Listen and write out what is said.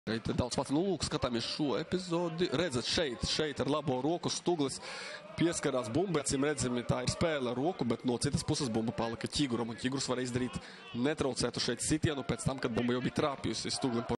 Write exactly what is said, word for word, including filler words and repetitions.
Šeit ir daudz pats. Nu, lūk, skatāmies šo epizodi. Redzat, šeit, šeit ar labo roku Stuglis pieskarās bumbai. Acīm redzami, tā ir spēle ar roku, bet no citas puses bumba palika Ķiguram. Un Ķigurs var izdarīt netraucētu šeit sitienu pēc tam, kad bumba jau bija trāpījusi Stuglim.